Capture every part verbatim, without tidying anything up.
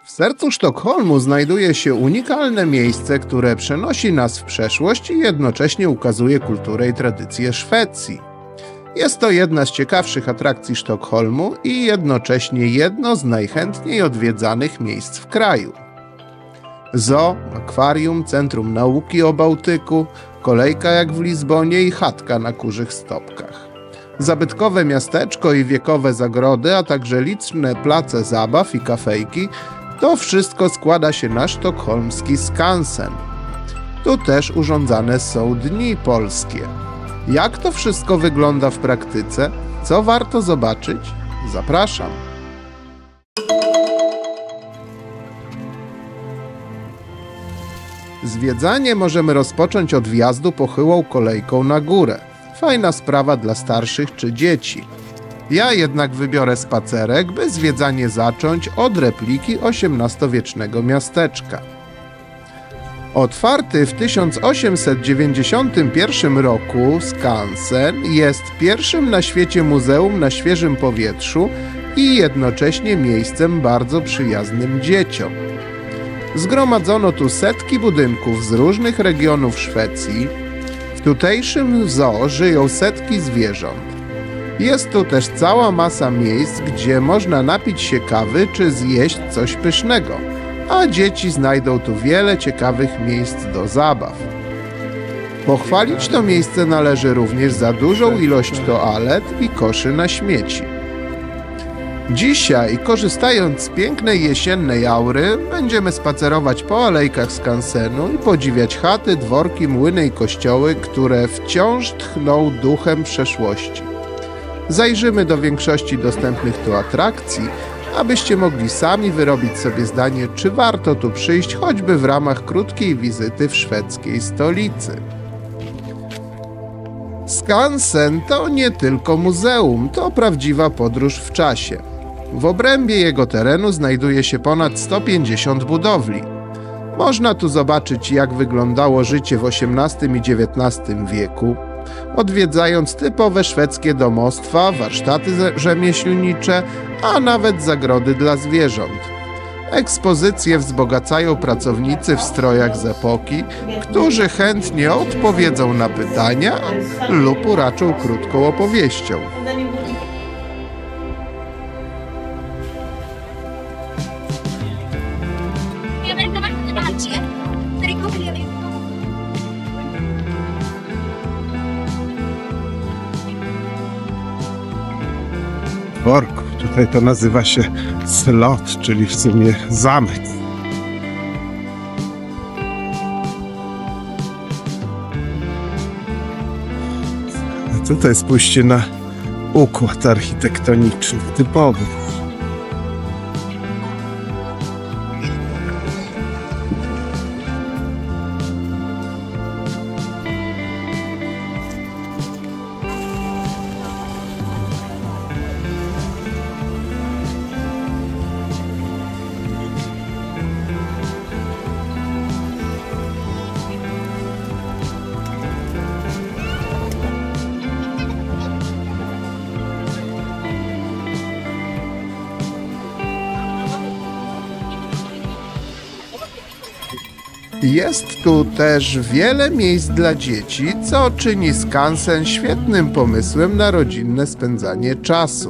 W sercu Sztokholmu znajduje się unikalne miejsce, które przenosi nas w przeszłość i jednocześnie ukazuje kulturę i tradycje Szwecji. Jest to jedna z ciekawszych atrakcji Sztokholmu i jednocześnie jedno z najchętniej odwiedzanych miejsc w kraju. Zoo, akwarium, centrum nauki o Bałtyku, kolejka jak w Lizbonie i chatka na kurzych stopkach. Zabytkowe miasteczko i wiekowe zagrody, a także liczne place zabaw i kafejki, to wszystko składa się na sztokholmski skansen. Tu też urządzane są dni polskie. Jak to wszystko wygląda w praktyce? Co warto zobaczyć? Zapraszam! Zwiedzanie możemy rozpocząć od wjazdu pochyłą kolejką na górę. Fajna sprawa dla starszych czy dzieci. Ja jednak wybiorę spacerek, by zwiedzanie zacząć od repliki osiemnastowiecznego miasteczka. Otwarty w tysiąc osiemset dziewięćdziesiątym pierwszym roku, skansen jest pierwszym na świecie muzeum na świeżym powietrzu i jednocześnie miejscem bardzo przyjaznym dzieciom. Zgromadzono tu setki budynków z różnych regionów Szwecji. W tutejszym zoo żyją setki zwierząt. Jest tu też cała masa miejsc, gdzie można napić się kawy czy zjeść coś pysznego, a dzieci znajdą tu wiele ciekawych miejsc do zabaw. Pochwalić to miejsce należy również za dużą ilość toalet i koszy na śmieci. Dzisiaj, korzystając z pięknej jesiennej aury, będziemy spacerować po alejkach skansenu i podziwiać chaty, dworki, młyny i kościoły, które wciąż tchną duchem przeszłości. Zajrzymy do większości dostępnych tu atrakcji, abyście mogli sami wyrobić sobie zdanie, czy warto tu przyjść, choćby w ramach krótkiej wizyty w szwedzkiej stolicy. Skansen to nie tylko muzeum, to prawdziwa podróż w czasie. W obrębie jego terenu znajduje się ponad sto pięćdziesiąt budowli. Można tu zobaczyć, jak wyglądało życie w osiemnastym i dziewiętnastym wieku, odwiedzając typowe szwedzkie domostwa, warsztaty rzemieślnicze, a nawet zagrody dla zwierząt. Ekspozycje wzbogacają pracownicy w strojach z epoki, którzy chętnie odpowiedzą na pytania lub uraczą krótką opowieścią. Dworku. Tutaj to nazywa się slot, czyli w sumie zamek. A tutaj spójrzcie na układ architektoniczny typowy. Jest tu też wiele miejsc dla dzieci, co czyni skansen świetnym pomysłem na rodzinne spędzanie czasu.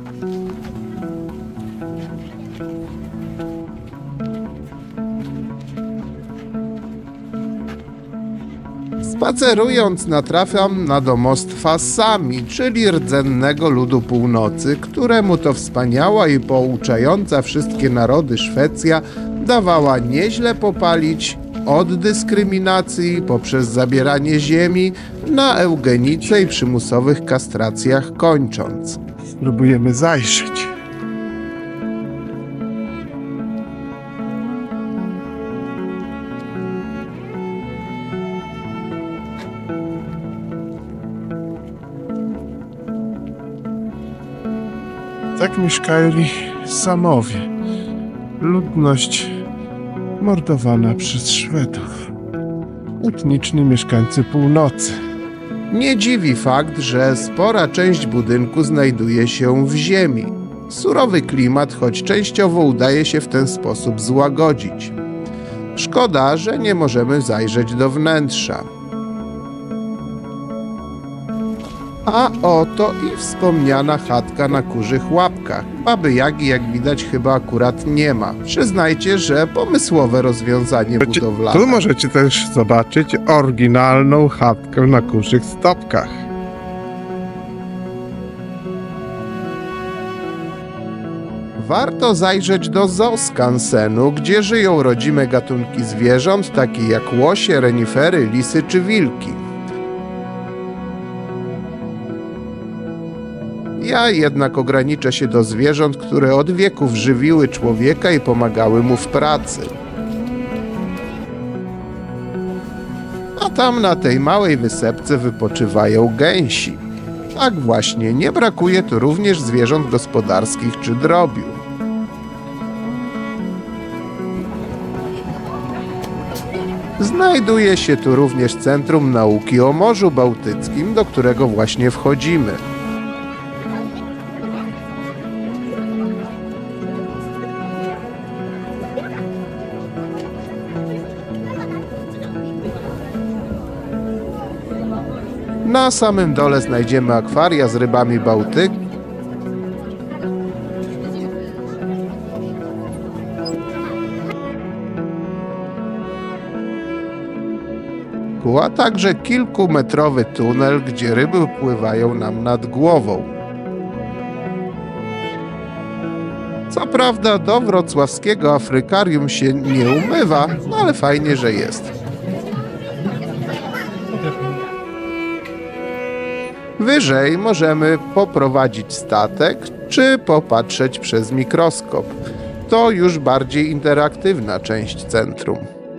Spacerując natrafiam na domostwa Sami, czyli rdzennego ludu północy, któremu to wspaniała i pouczająca wszystkie narody Szwecja dawała nieźle popalić, od dyskryminacji poprzez zabieranie ziemi na eugenicę i przymusowych kastracjach kończąc. Spróbujemy zajrzeć. Tak mieszkali Samowie. Ludność mordowana przez Szwedów. Etniczni mieszkańcy północy. Nie dziwi fakt, że spora część budynku znajduje się w ziemi. Surowy klimat, choć częściowo udaje się w ten sposób złagodzić. Szkoda, że nie możemy zajrzeć do wnętrza. A oto i wspomniana chatka na kurzych łapkach. Baby Jagi, jak widać, chyba akurat nie ma. Przyznajcie, że pomysłowe rozwiązanie budowlane. Tu możecie też zobaczyć oryginalną chatkę na kurzych stopkach. Warto zajrzeć do zoo skansenu, gdzie żyją rodzime gatunki zwierząt, takie jak łosie, renifery, lisy czy wilki. Ja jednak ograniczę się do zwierząt, które od wieków żywiły człowieka i pomagały mu w pracy. A tam na tej małej wysepce wypoczywają gęsi. Tak właśnie, nie brakuje tu również zwierząt gospodarskich czy drobiu. Znajduje się tu również Centrum Nauki o Morzu Bałtyckim, do którego właśnie wchodzimy. Na samym dole znajdziemy akwaria z rybami Bałtyku, a także kilkumetrowy tunel, gdzie ryby pływają nam nad głową. Co prawda do wrocławskiego Afrykarium się nie umywa, no ale fajnie, że jest. Wyżej możemy poprowadzić statek, czy popatrzeć przez mikroskop. To już bardziej interaktywna część centrum.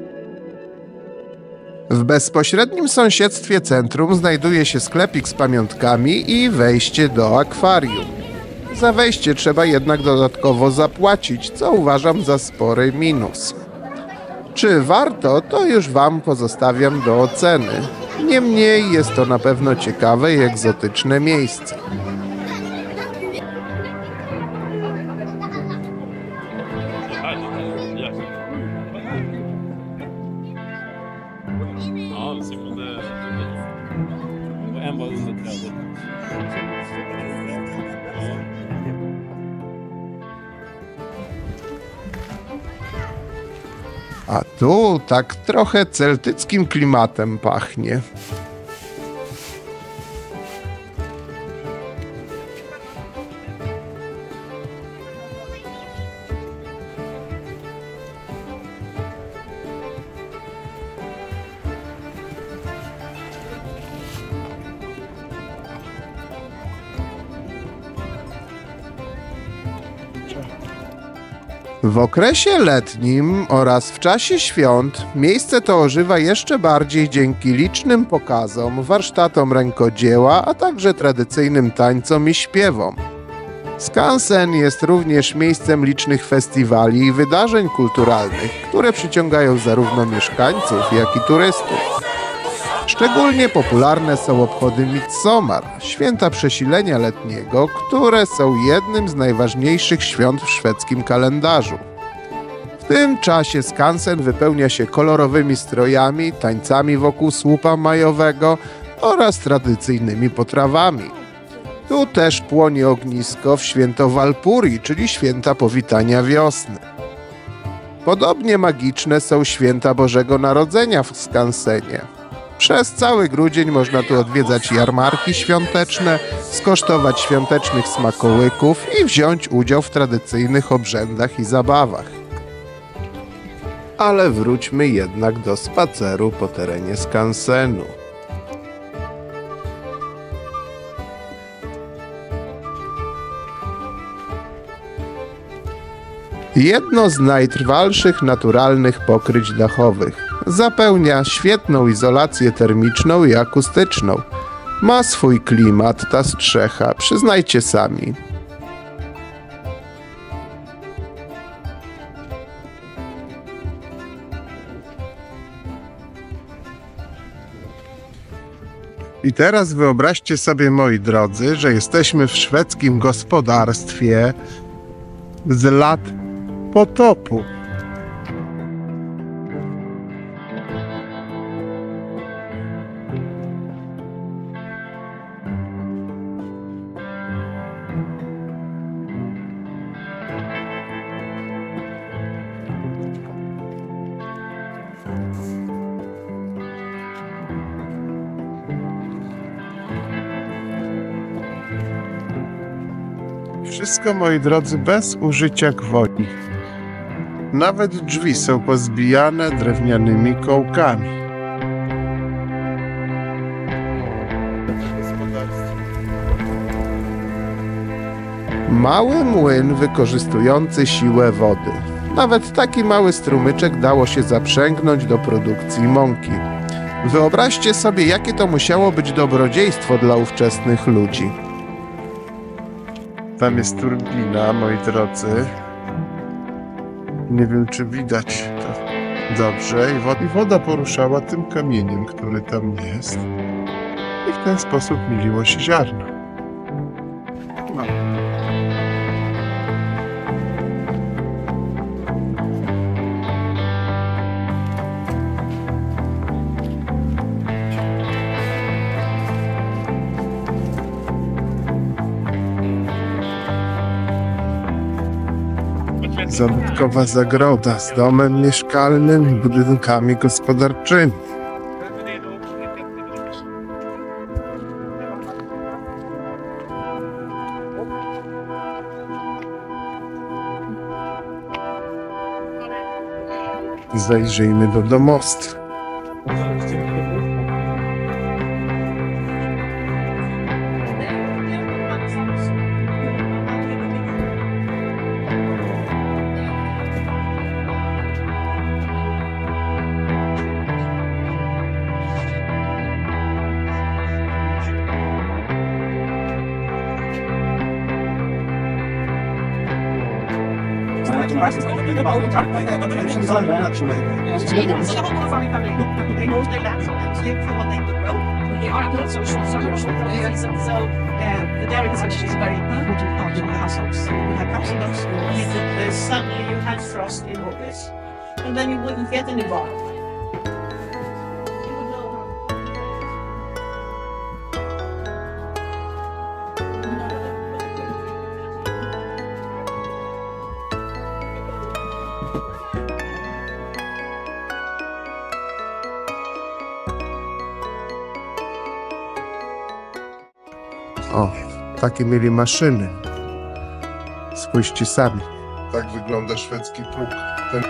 W bezpośrednim sąsiedztwie centrum znajduje się sklepik z pamiątkami i wejście do akwarium. Za wejście trzeba jednak dodatkowo zapłacić, co uważam za spory minus. Czy warto, to już Wam pozostawiam do oceny. Niemniej jest to na pewno ciekawe i egzotyczne miejsce. A tu tak trochę celtyckim klimatem pachnie. W okresie letnim oraz w czasie świąt miejsce to ożywa jeszcze bardziej dzięki licznym pokazom, warsztatom rękodzieła, a także tradycyjnym tańcom i śpiewom. Skansen jest również miejscem licznych festiwali i wydarzeń kulturalnych, które przyciągają zarówno mieszkańców, jak i turystów. Szczególnie popularne są obchody Midsommar, święta przesilenia letniego, które są jednym z najważniejszych świąt w szwedzkim kalendarzu. W tym czasie skansen wypełnia się kolorowymi strojami, tańcami wokół słupa majowego oraz tradycyjnymi potrawami. Tu też płonie ognisko w święto Walpuri, czyli święta powitania wiosny. Podobnie magiczne są święta Bożego Narodzenia w skansenie. Przez cały grudzień można tu odwiedzać jarmarki świąteczne, skosztować świątecznych smakołyków i wziąć udział w tradycyjnych obrzędach i zabawach. Ale wróćmy jednak do spaceru po terenie skansenu. Jedno z najtrwalszych naturalnych pokryć dachowych. Zapewnia świetną izolację termiczną i akustyczną. Ma swój klimat ta strzecha, przyznajcie sami. I teraz wyobraźcie sobie, moi drodzy, że jesteśmy w szwedzkim gospodarstwie z lat potopu. Wszystko, moi drodzy, bez użycia gwoli. Nawet drzwi są pozbijane drewnianymi kołkami. Mały młyn wykorzystujący siłę wody. Nawet taki mały strumyczek dało się zaprzęgnąć do produkcji mąki. Wyobraźcie sobie, jakie to musiało być dobrodziejstwo dla ówczesnych ludzi. Tam jest turbina, moi drodzy. Nie wiem, czy widać to dobrze. I woda, I woda poruszała tym kamieniem, który tam jest. I w ten sposób miliło się ziarno. No. Zabytkowa zagroda z domem mieszkalnym i budynkami gospodarczymi. Zajrzyjmy do domostwa. O, takie mieli maszyny. Spójrzcie sami. Tak wygląda szwedzki pług. Ten...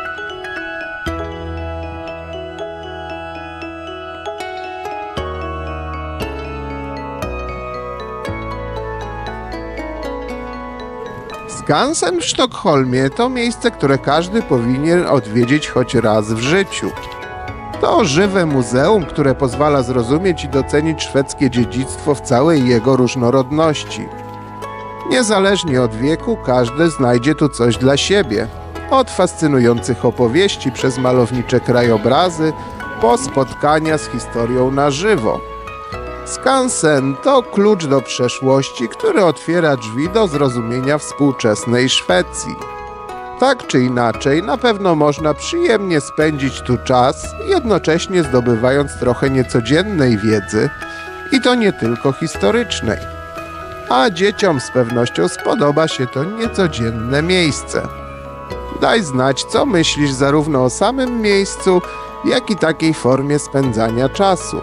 Skansen w Sztokholmie to miejsce, które każdy powinien odwiedzić choć raz w życiu. To żywe muzeum, które pozwala zrozumieć i docenić szwedzkie dziedzictwo w całej jego różnorodności. Niezależnie od wieku, każdy znajdzie tu coś dla siebie. Od fascynujących opowieści przez malownicze krajobrazy, po spotkania z historią na żywo. Skansen to klucz do przeszłości, który otwiera drzwi do zrozumienia współczesnej Szwecji. Tak czy inaczej, na pewno można przyjemnie spędzić tu czas, jednocześnie zdobywając trochę niecodziennej wiedzy, i to nie tylko historycznej. A dzieciom z pewnością spodoba się to niecodzienne miejsce. Daj znać, co myślisz zarówno o samym miejscu, jak i takiej formie spędzania czasu.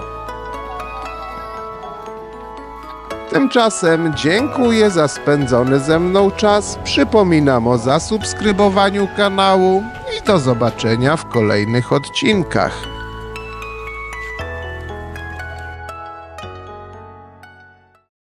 Tymczasem dziękuję za spędzony ze mną czas, przypominam o zasubskrybowaniu kanału i do zobaczenia w kolejnych odcinkach.